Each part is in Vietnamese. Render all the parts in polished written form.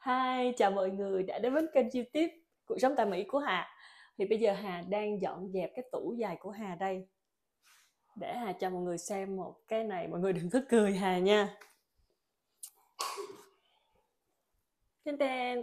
Hi, chào mọi người đã đến với kênh YouTube Cuộc sống tại Mỹ của Hà. Thì bây giờ Hà đang dọn dẹp cái tủ giày của Hà đây. Để Hà cho mọi người xem một cái này, mọi người đừng có cười Hà nha. Tên tên.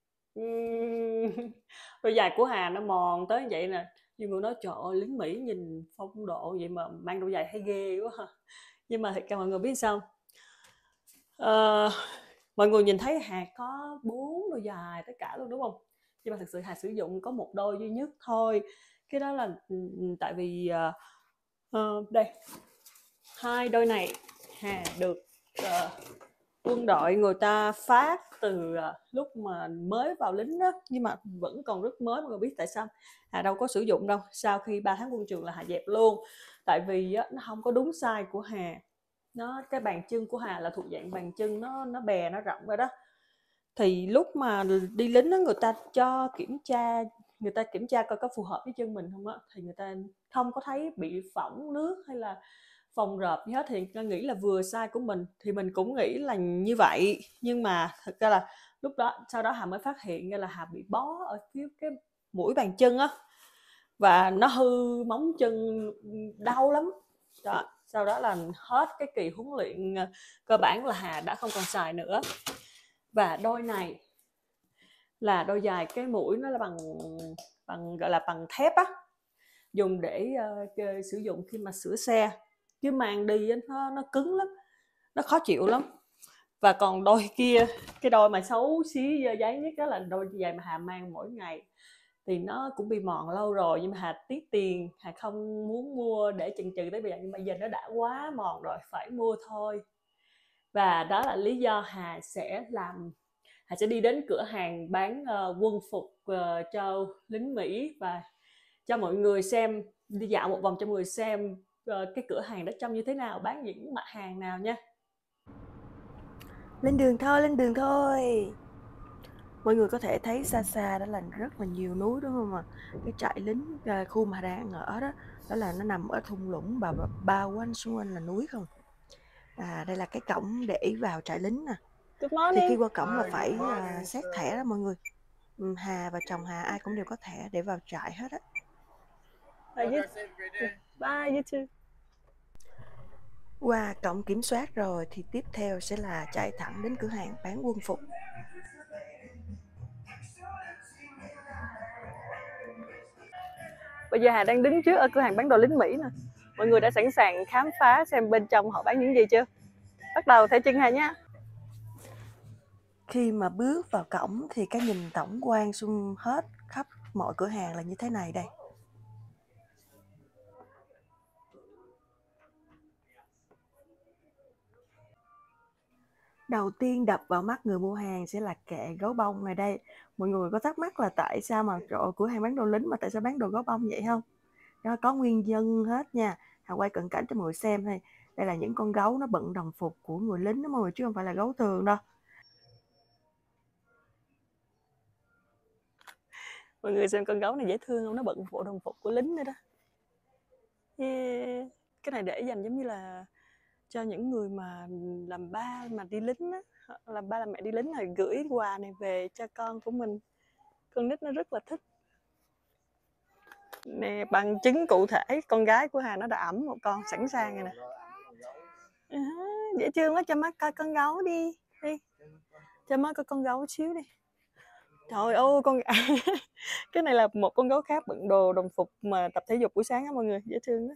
Đôi giày của Hà nó mòn tới như vậy nè. Nhiều người nói trời ơi, lính Mỹ nhìn phong độ vậy mà mang đôi giày thấy ghê quá ha. Nhưng mà thật ra mọi người biết sao? Ờ, mọi người nhìn thấy Hà có 4 đôi giày tất cả luôn đúng không? Nhưng mà thực sự Hà sử dụng có một đôi duy nhất thôi. Cái đó là tại vì đây, hai đôi này Hà được ờ, quân đội người ta phát từ lúc mà mới vào lính đó, nhưng mà vẫn còn rất mới. Mọi người biết tại sao Hà đâu có sử dụng đâu. Sau khi 3 tháng quân trường là Hà dẹp luôn, tại vì nó không có đúng size của Hà. Cái bàn chân của Hà là thuộc dạng bàn chân nó bè nó rộng rồi đó. Thì lúc mà đi lính đó, người ta cho kiểm tra, người ta kiểm tra coi có phù hợp với chân mình không á, thì người ta không có thấy bị phỏng nước hay là phồng rợp gì hết, thì người ta nghĩ là vừa size của mình. Thì mình cũng nghĩ là như vậy, nhưng mà thực ra là lúc đó sau đó Hà mới phát hiện ra là Hà bị bó ở phía cái mũi bàn chân á, và nó hư móng chân, đau lắm đó. Sau đó là hết cái kỳ huấn luyện cơ bản là Hà đã không còn xài nữa. Và đôi này là đôi giày cái mũi nó là bằng bằng gọi là bằng thép á, dùng để sử dụng khi mà sửa xe, chứ mang đi nó cứng lắm, nó khó chịu lắm. Và còn đôi kia, cái đôi mà xấu xí dơ giấy nhất đó là đôi giày mà Hà mang mỗi ngày, thì nó cũng bị mòn lâu rồi, nhưng mà Hà tiếc tiền, Hà không muốn mua để chần chừ tới bây giờ, nhưng mà giờ nó đã quá mòn rồi, phải mua thôi. Và đó là lý do Hà sẽ đi đến cửa hàng bán quân phục cho lính Mỹ, và cho mọi người xem, đi dạo một vòng cho mọi người xem cái cửa hàng đó trông như thế nào, bán những mặt hàng nào nha. Lên đường thôi, lên đường thôi. Mọi người có thể thấy xa xa đó là rất là nhiều núi đúng không ạ? Cái trại lính khu mà đang ở đó, đó là nó nằm ở thung lũng và bao quanh xung quanh là núi không. Đây là cái cổng để vào trại lính nè. Good Thì khi morning. qua cổng là phải xét thẻ đó mọi người. Hà và chồng Hà ai cũng đều có thẻ để vào trại hết á. Bye, you too. Qua cổng kiểm soát rồi thì tiếp theo sẽ là chạy thẳng đến cửa hàng bán quân phục. Bây giờ Hà đang đứng trước ở cửa hàng bán đồ lính Mỹ nè. Mọi người đã sẵn sàng khám phá xem bên trong họ bán những gì chưa? Bắt đầu theo chân Hà nhé. Khi mà bước vào cổng thì cái nhìn tổng quan xung hết khắp mọi cửa hàng là như thế này đây. Đầu tiên đập vào mắt người mua hàng sẽ là kệ gấu bông này đây. Mọi người có thắc mắc là tại sao mà cửa hàng bán đồ lính mà tại sao bán đồ gấu bông vậy không? Đó có nguyên nhân hết nha. Hà quay cận cảnh cho mọi người xem thôi. Đây là những con gấu nó bận đồng phục của người lính đó mọi người, chứ không phải là gấu thường đâu. Mọi người xem con gấu này dễ thương không? Nó bận bộ đồng phục của lính nữa đó. Yeah. Cái này để dành giống như là cho những người mà làm ba mà đi lính á, làm ba làm mẹ đi lính, rồi gửi quà này về cho con của mình. Con nít nó rất là thích. Nè, bằng chứng cụ thể, con gái của Hà nó đã ẵm một con sẵn sàng rồi nè. Dễ thương quá, cho má coi con gấu đi. Đi. Cho má coi con gấu xíu đi. Trời ơi, cái này là một con gấu khác bận đồ đồng phục mà tập thể dục buổi sáng á mọi người, dễ thương đó.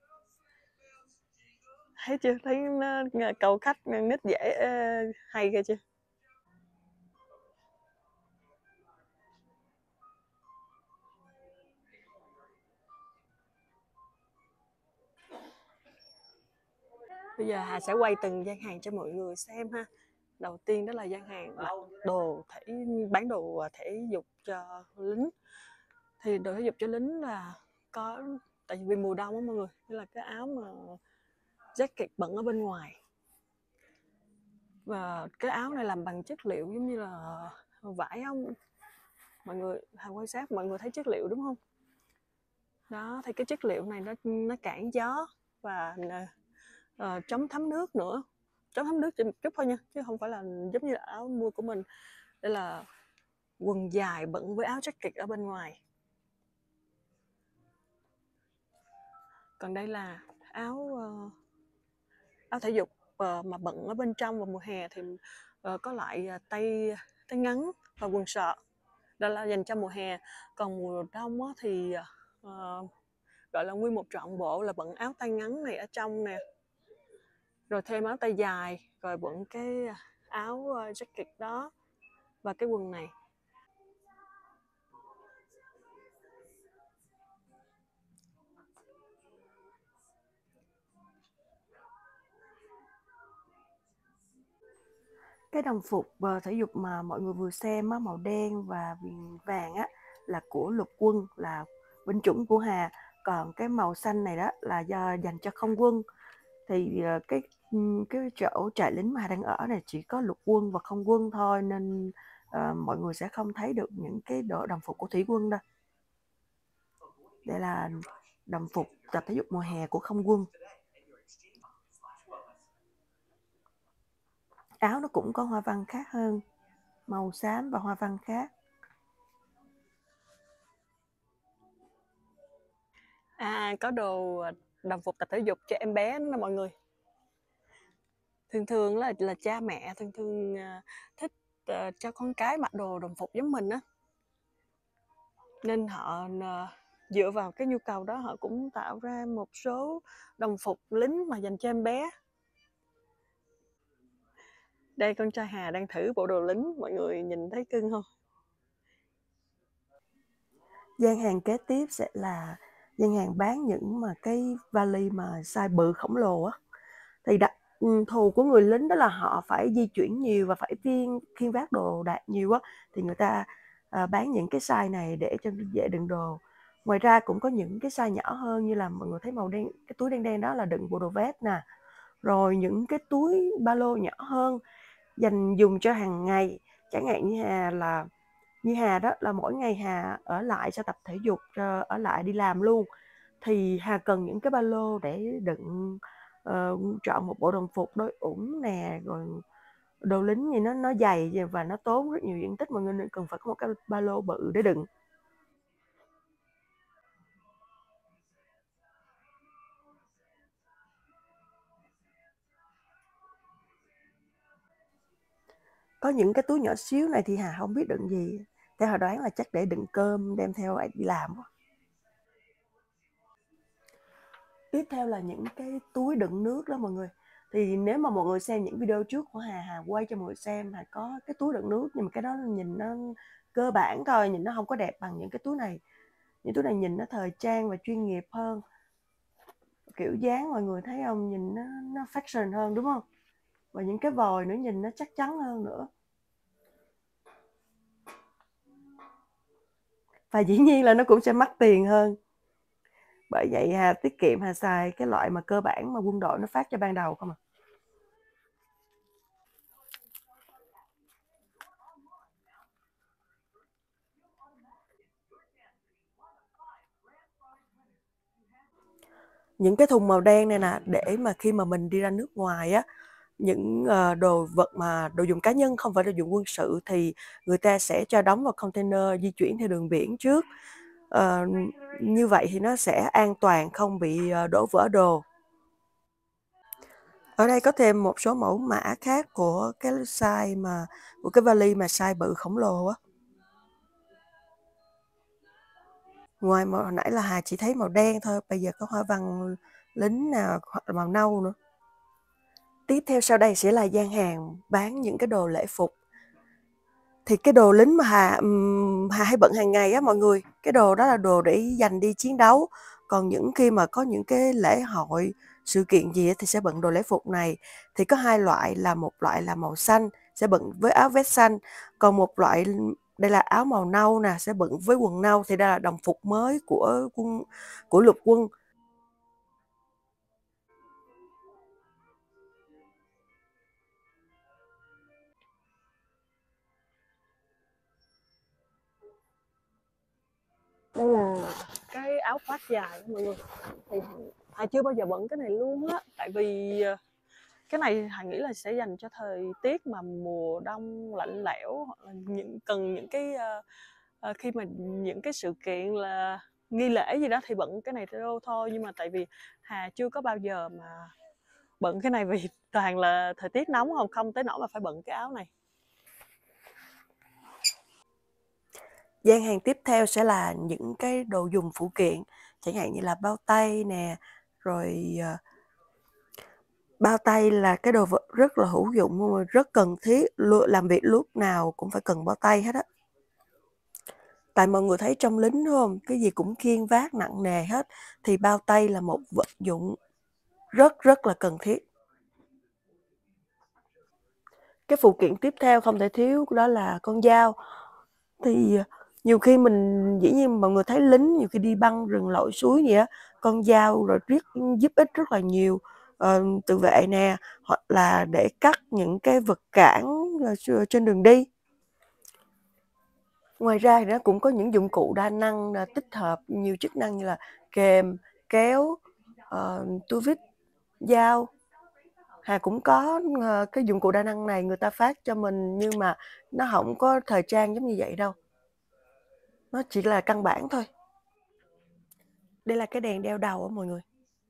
Thấy chưa? Thấy nó cầu khách nít dễ hay ghê chưa? Bây giờ Hà sẽ quay từng gian hàng cho mọi người xem ha. Đầu tiên đó là gian hàng bán đồ thể dục cho lính. Thì đồ thể dục cho lính là có, tại vì mùa đông á mọi người, nên là cái áo mà jacket bận ở bên ngoài. Và cái áo này làm bằng chất liệu giống như là vải không? Mọi người Hà quan sát mọi người thấy chất liệu đúng không? Đó, thì cái chất liệu này nó cản gió và chống thấm nước nữa. Chống thấm nước chỉ một chút thôi nha, chứ không phải là giống như là áo mưa của mình Đây là quần dài bận với áo jacket ở bên ngoài. Còn đây là áo áo thể dục mà bận ở bên trong vào mùa hè thì có loại tay ngắn và quần sọt. Đó là dành cho mùa hè. Còn mùa đông thì gọi là nguyên một trọn bộ là bận áo tay ngắn này ở trong nè, rồi thêm áo tay dài, rồi bận cái áo jacket đó và cái quần này. Cái đồng phục thể dục mà mọi người vừa xem á, màu đen và viền vàng á, là của lục quân, là binh chủng của Hà. Còn cái màu xanh này đó là dành cho không quân. Thì cái chỗ trại lính mà Hà đang ở này chỉ có lục quân và không quân thôi, nên mọi người sẽ không thấy được những cái đồng phục của thủy quân đâu. Đây là đồng phục tập thể dục mùa hè của không quân. Áo nó cũng có hoa văn khác hơn, màu xám và hoa văn khác. Có đồ đồng phục tập thể dục cho em bé đó mọi người. Thường là cha mẹ thường thích cho con cái mặc đồ đồng phục giống mình á, nên họ dựa vào cái nhu cầu đó họ cũng tạo ra một số đồng phục lính mà dành cho em bé. Đây con trai Hà đang thử bộ đồ lính, mọi người nhìn thấy cưng không? Gian hàng kế tiếp sẽ là gian hàng bán những mà cái vali mà size bự khổng lồ á. Thì đặc thù của người lính đó là họ phải di chuyển nhiều và phải khiêng vác đồ đạc nhiều á, thì người ta bán những cái size này để cho dễ đựng đồ. Ngoài ra cũng có những cái size nhỏ hơn, như là mọi người thấy màu đen, cái túi đen đen đó là đựng bộ đồ vest nè. Rồi những cái túi ba lô nhỏ hơn dành dùng cho hàng ngày, chẳng hạn như Hà đó là mỗi ngày Hà ở lại sau tập thể dục, ở lại đi làm luôn, thì Hà cần những cái ba lô để đựng chọn một bộ đồng phục đôi ủng nè, rồi đồ lính thì nó dày và nó tốn rất nhiều diện tích, mọi người nên cần phải có một cái ba lô bự để đựng. Có những cái túi nhỏ xíu này thì Hà không biết đựng gì, theo Hà đoán là chắc để đựng cơm đem theo đi làm. Tiếp theo là những cái túi đựng nước đó mọi người. Thì nếu mà mọi người xem những video trước của Hà quay cho mọi người xem, Hà có cái túi đựng nước, nhưng mà cái đó nhìn nó cơ bản thôi, nhìn nó không có đẹp bằng những cái túi này. Những túi này nhìn nó thời trang và chuyên nghiệp hơn, kiểu dáng mọi người thấy không, nhìn nó fashion hơn đúng không? Và những cái vòi nữa nhìn nó chắc chắn hơn nữa. Và dĩ nhiên là nó cũng sẽ mắc tiền hơn. Bởi vậy Hà tiết kiệm, Hà xài cái loại mà cơ bản mà quân đội nó phát cho ban đầu không à. Những cái thùng màu đen này nè, để mà khi mà mình đi ra nước ngoài á, những đồ vật mà đồ dùng cá nhân không phải đồ dùng quân sự thì người ta sẽ cho đóng vào container di chuyển theo đường biển trước. Như vậy thì nó sẽ an toàn, không bị đổ vỡ đồ. Ở đây có thêm một số mẫu mã khác của cái size mà của cái vali mà size bự khổng lồ á. Ngoài hồi nãy là Hà chỉ thấy màu đen thôi, bây giờ có hoa văn lính nào hoặc là màu nâu nữa. Tiếp theo sau đây sẽ là gian hàng bán những cái đồ lễ phục. Thì cái đồ lính mà Hà hay bận hàng ngày á mọi người, cái đồ đó là đồ để dành đi chiến đấu. Còn những khi mà có những cái lễ hội, sự kiện gì thì sẽ bận đồ lễ phục này. Thì có hai loại, là một loại là màu xanh sẽ bận với áo vest xanh, còn một loại đây là áo màu nâu nè, sẽ bận với quần nâu. Thì đây là đồng phục mới của lục quân. Đây là cái áo khoác dài mọi người. Thì Hà chưa bao giờ bận cái này luôn á, tại vì cái này Hà nghĩ là sẽ dành cho thời tiết mà mùa đông lạnh lẽo, hoặc là cần những cái khi mà những cái sự kiện là nghi lễ gì đó thì bận cái này thôi. Nhưng mà tại vì Hà chưa có bao giờ mà bận cái này vì toàn là thời tiết nóng, không tới nỗi mà phải bận cái áo này. Gian hàng tiếp theo sẽ là những cái đồ dùng phụ kiện, chẳng hạn như là bao tay nè, rồi bao tay là cái đồ vật rất là hữu dụng, rất cần thiết, làm việc lúc nào cũng phải cần bao tay hết á. Tại mọi người thấy trong lính đúng không, cái gì cũng khiêng vác nặng nề hết, thì bao tay là một vật dụng rất là cần thiết. Cái phụ kiện tiếp theo không thể thiếu đó là con dao. Thì nhiều khi dĩ nhiên mọi người thấy lính nhiều khi đi băng rừng lội suối gì á, con dao rồi giúp ích rất là nhiều, tự vệ nè, hoặc là để cắt những cái vật cản trên đường đi. Ngoài ra thì nó cũng có những dụng cụ đa năng tích hợp nhiều chức năng như là kềm, kéo, tua vít, dao. Hà cũng có cái dụng cụ đa năng này, người ta phát cho mình nhưng mà nó không có thời trang giống như vậy đâu. Nó chỉ là căn bản thôi. Đây là cái đèn đeo đầu á mọi người.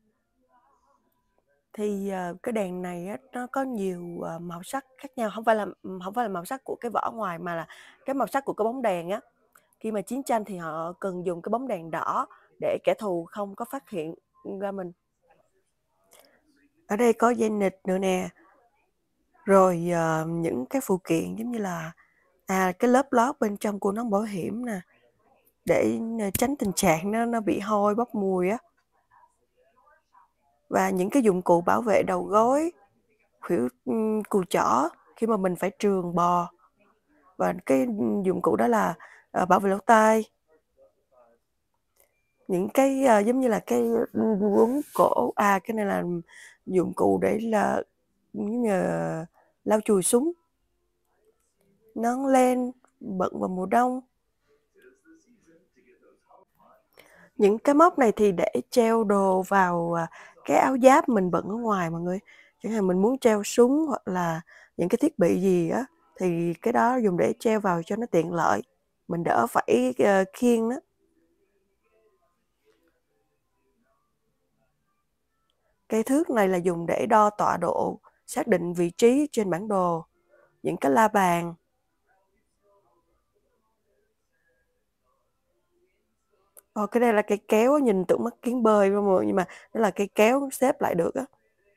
Thì cái đèn này á, nó có nhiều màu sắc khác nhau, không phải là màu sắc của cái vỏ ngoài mà là cái màu sắc của cái bóng đèn á. Khi mà chiến tranh thì họ cần dùng cái bóng đèn đỏ để kẻ thù không có phát hiện ra mình. Ở đây có dây nịt nữa nè. Rồi những cái phụ kiện giống như là cái lớp lót bên trong của nón bảo hiểm nè, để tránh tình trạng nó bị hôi bốc mùi á. Và những cái dụng cụ bảo vệ đầu gối, cùi chỏ khi mà mình phải trườn bò. Và cái dụng cụ đó là bảo vệ lỗ tai. Những cái giống như là cái quấn cổ, cái này là dụng cụ để là giống như lau chùi súng. Nón len bận vào mùa đông. Những cái móc này thì để treo đồ vào cái áo giáp mình bận ở ngoài mọi người. Chẳng hạn mình muốn treo súng hoặc là những cái thiết bị gì á, thì cái đó dùng để treo vào cho nó tiện lợi, mình đỡ phải khiêng đó. Cây thước này là dùng để đo tọa độ, xác định vị trí trên bản đồ. Những cái la bàn. Cái đây là cây kéo, nhìn tưởng mắt kiến bơi không, nhưng mà đó là cây kéo xếp lại được á.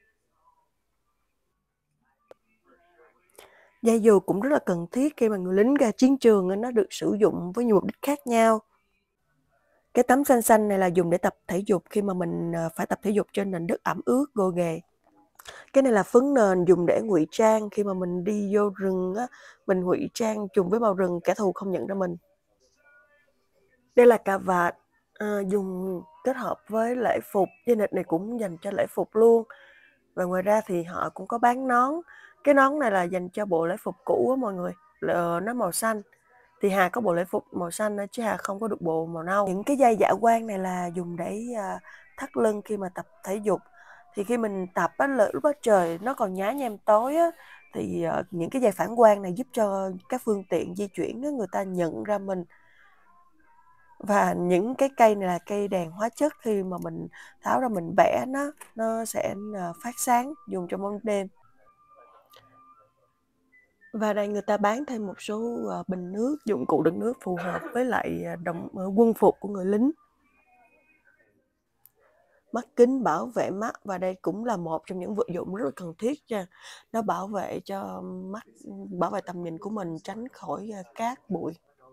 Dây dù cũng rất là cần thiết khi mà người lính ra chiến trường, nó được sử dụng với nhiều mục đích khác nhau. Cái tấm xanh xanh này là dùng để tập thể dục khi mà mình phải tập thể dục trên nền đất ẩm ướt gồ ghề. Cái này là phấn nền dùng để ngụy trang khi mà mình đi vô rừng á, mình ngụy trang trùng với màu rừng, kẻ thù không nhận ra mình. Đây là cà vạt dùng kết hợp với lễ phục, dây nịt này cũng dành cho lễ phục luôn. Và ngoài ra thì họ cũng có bán nón. Cái nón này là dành cho bộ lễ phục cũ á mọi người, nó màu xanh. Thì Hà có bộ lễ phục màu xanh chứ Hà không có được bộ màu nâu. Những cái dây dạ quang này là dùng để thắt lưng khi mà tập thể dục. Thì khi mình tập á, lúc đó trời nó còn nhá nhem tối á, thì những cái dây phản quang này giúp cho các phương tiện di chuyển á, người ta nhận ra mình. Và những cái cây này là cây đèn hóa chất, khi mà mình tháo ra mình vẽ nó sẽ phát sáng, dùng trong bóng đêm. Và đây người ta bán thêm một số bình nước, dụng cụ đựng nước phù hợp với lại quân phục của người lính. Mắt kính bảo vệ mắt, và đây cũng là một trong những vật dụng rất là cần thiết nha. Nó bảo vệ cho mắt, bảo vệ tầm nhìn của mình, tránh khỏi cát bụi.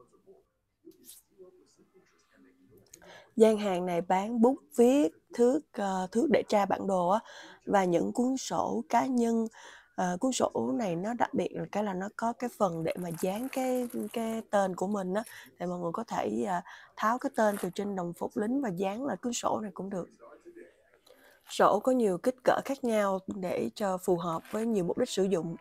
Gian hàng này bán bút viết, thước để tra bản đồ á, và những cuốn sổ cá nhân. Cuốn sổ này nó đặc biệt là cái là nó có cái phần để mà dán cái tên của mình á, để mọi người có thể tháo cái tên từ trên đồng phục lính và dán lại cuốn sổ này cũng được. Sổ có nhiều kích cỡ khác nhau để cho phù hợp với nhiều mục đích sử dụng.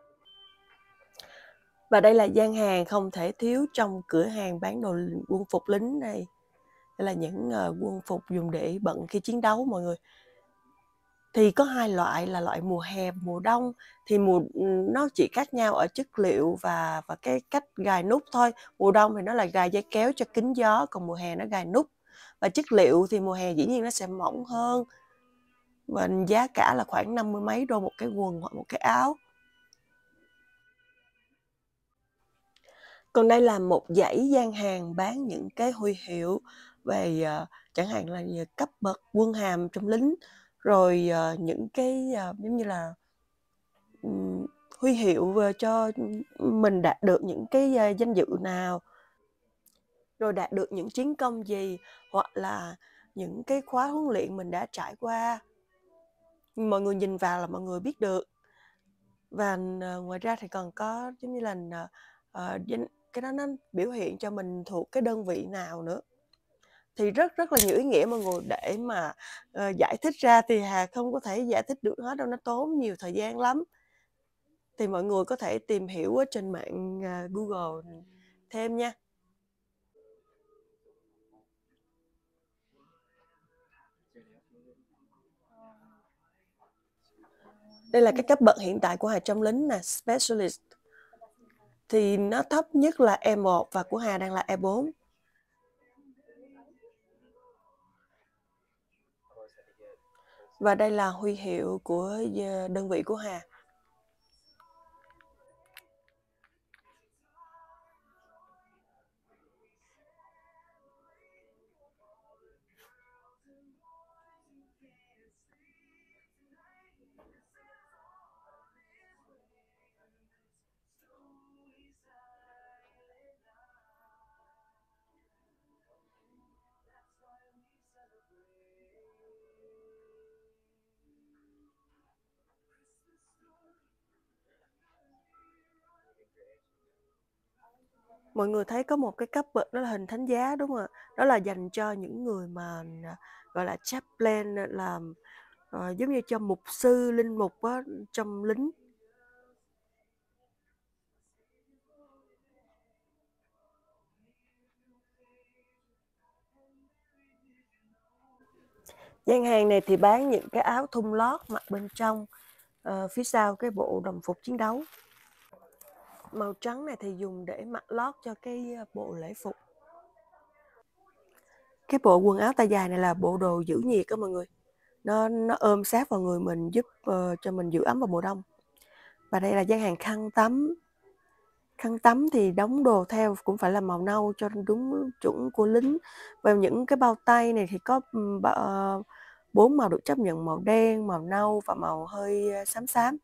Và đây là gian hàng không thể thiếu trong cửa hàng bán đồ quân phục lính này. Đây là những quân phục dùng để bận khi chiến đấu mọi người. Thì có hai loại là loại mùa hè và mùa đông. Thì nó chỉ khác nhau ở chất liệu và cái cách gài nút thôi. Mùa đông thì nó là gài dây kéo cho kín gió, còn mùa hè nó gài nút. Và chất liệu thì mùa hè dĩ nhiên nó sẽ mỏng hơn. Và giá cả là khoảng 50 mấy đô một cái quần hoặc một cái áo. Còn đây là một dãy gian hàng bán những cái huy hiệu về chẳng hạn là cấp bậc quân hàm trong lính, rồi những cái giống như là huy hiệu cho mình đạt được những cái danh dự nào, rồi đạt được những chiến công gì, hoặc là những cái khóa huấn luyện mình đã trải qua. Mọi người nhìn vào là mọi người biết được. Và ngoài ra thì còn có giống như là cái đó nó biểu hiện cho mình thuộc cái đơn vị nào nữa. Thì rất là nhiều ý nghĩa mọi người, để mà giải thích ra thì Hà không có thể giải thích được hết đâu, nó tốn nhiều thời gian lắm. Thì mọi người có thể tìm hiểu ở trên mạng Google thêm nha. Đây là cái cấp bậc hiện tại của Hà trong lính nè, Specialist. Thì nó thấp nhất là E1 và của Hà đang là E4. Và đây là huy hiệu của đơn vị của Hà. Mọi người thấy có một cái cấp bậc đó là hình thánh giá đúng không ạ? Đó là dành cho những người mà gọi là chaplain, là giống như cho mục sư, linh mục á, trong lính. Gian hàng này thì bán những cái áo thun lót mặc bên trong, phía sau cái bộ đồng phục chiến đấu. Màu trắng này thì dùng để mặc lót cho cái bộ lễ phục. Cái bộ quần áo tay dài này là bộ đồ giữ nhiệt đó mọi người. Nó ôm sát vào người mình, giúp cho mình giữ ấm vào mùa đông. Và đây là gian hàng khăn tắm. Khăn tắm thì đóng đồ theo cũng phải là màu nâu cho đúng chuẩn của lính. Và những cái bao tay này thì có 4 màu được chấp nhận: màu đen, màu nâu và màu hơi xám xám.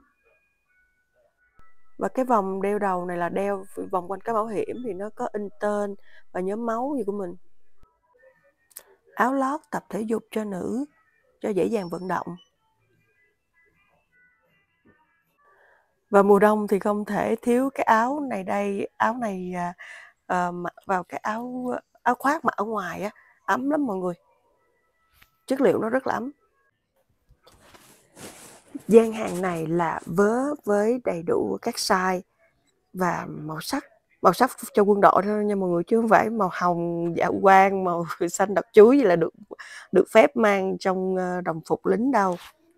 Và cái vòng đeo đầu này là đeo vòng quanh cái bảo hiểm, thì nó có in tên và nhóm máu gì của mình. Áo lót tập thể dục cho nữ, cho dễ dàng vận động. Và mùa đông thì không thể thiếu cái áo này đây. Áo này mặc vào cái áo khoác mặc ở ngoài á, ấm lắm mọi người. Chất liệu nó rất là ấm. Gian hàng này là vớ với đầy đủ các size và màu sắc. Màu sắc cho quân đội thôi nha mọi người, chứ không phải màu hồng dạ quang, màu xanh đậm chuối gì là được phép mang trong đồng phục lính đâu.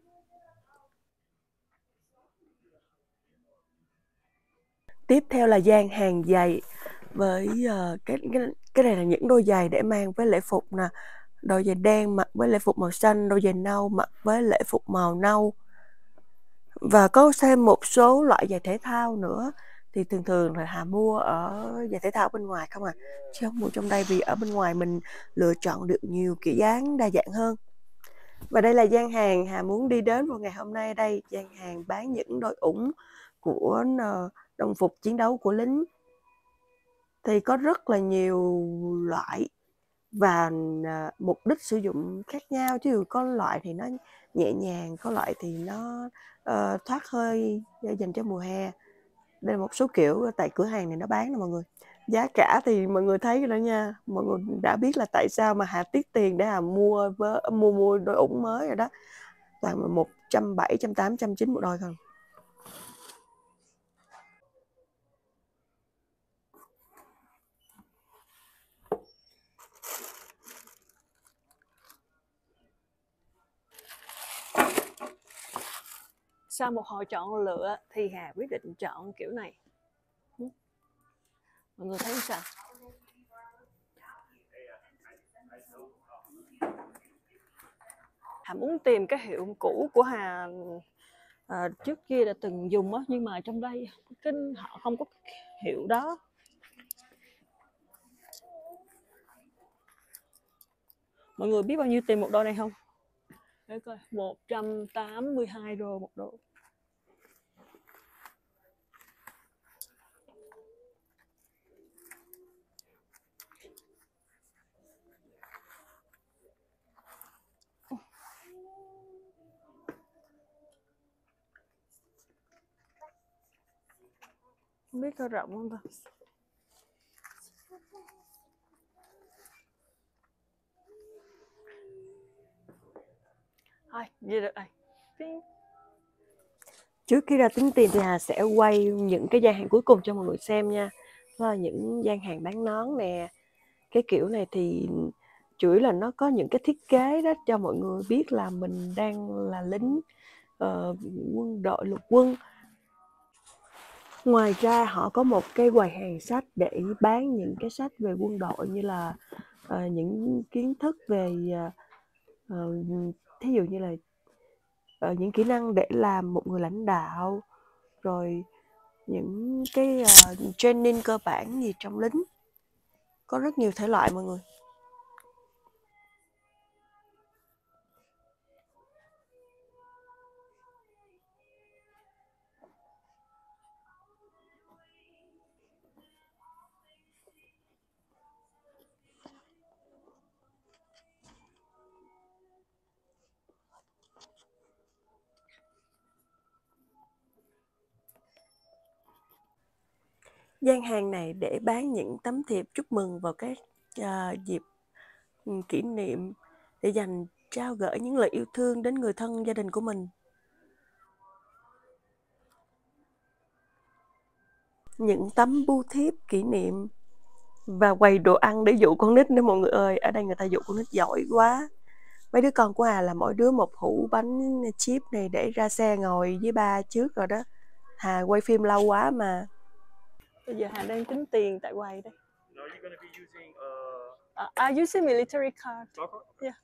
Tiếp theo là gian hàng giày với cái này là những đôi giày để mang với lễ phục nè. Đôi giày đen mặc với lễ phục màu xanh, đôi giày nâu mặc với lễ phục màu nâu. Và có thêm một số loại giày thể thao nữa. Thì thường là Hà mua ở giày thể thao bên ngoài không à, chứ không mua trong đây, vì ở bên ngoài mình lựa chọn được nhiều kiểu dáng đa dạng hơn. Và đây là gian hàng Hà muốn đi đến vào ngày hôm nay. Đây, gian hàng bán những đôi ủng của đồng phục chiến đấu của lính. Thì có rất là nhiều loại và mục đích sử dụng khác nhau, chứ có loại thì nó nhẹ nhàng, có loại thì nó thoát hơi dành cho mùa hè. Đây là một số kiểu tại cửa hàng này nó bán nè mọi người. Giá cả thì mọi người thấy rồi đó nha. Mọi người đã biết là tại sao mà Hà tiếc tiền để Hà mua đôi ủng mới rồi đó. Toàn 170, 180, 190 một đôi thôi. Sau một hồi chọn lựa thì Hà quyết định chọn kiểu này. Mọi người thấy sao? Hà muốn tìm cái hiệu cũ của Hà trước kia đã từng dùng á, nhưng mà trong đây họ không có hiệu đó. Mọi người biết bao nhiêu tiền một đôi này không? Để coi, 182 đô một đôi. Không biết có rộng không ta? Thôi, gì được rồi. Trước khi ra tính tiền thì Hà sẽ quay những cái gian hàng cuối cùng cho mọi người xem nha. Đó là những gian hàng bán nón nè. Cái kiểu này thì chủ yếu là nó có những cái thiết kế đó cho mọi người biết là mình đang là lính quân đội lục quân. Ngoài ra họ có một cái quầy hàng sách để bán những cái sách về quân đội, như là những kiến thức về thí dụ như là những kỹ năng để làm một người lãnh đạo, rồi những cái training cơ bản gì trong lính. Có rất nhiều thể loại mọi người. Gian hàng này để bán những tấm thiệp chúc mừng vào các dịp kỷ niệm, để dành trao gửi những lời yêu thương đến người thân gia đình của mình. Những tấm bưu thiếp kỷ niệm và quầy đồ ăn để dụ con nít nữa mọi người ơi. Ở đây người ta dụ con nít giỏi quá. Mấy đứa con của Hà là mỗi đứa một hũ bánh chip này để ra xe ngồi với ba trước rồi đó. Hà quay phim lâu quá mà. Bây giờ Hà đang tính tiền tại quầy đây. No, you're gonna be using I use a military card. Yeah.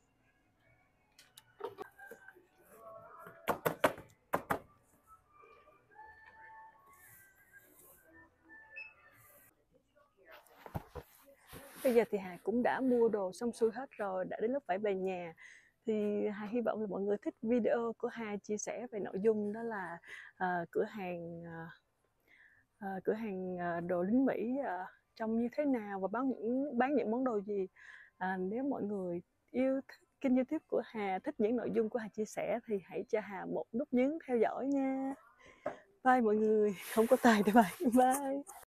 Bây giờ thì Hà cũng đã mua đồ xong xuôi hết rồi, đã đến lúc phải về nhà. Thì Hà hy vọng là mọi người thích video của Hà chia sẻ về nội dung đó là cửa hàng đồ lính Mỹ trông như thế nào và bán những món đồ gì. Nếu mọi người yêu thích kênh YouTube của Hà, thích những nội dung của Hà chia sẻ thì hãy cho Hà một nút nhấn theo dõi nha. Bye mọi người, không có tài để bye. Bye.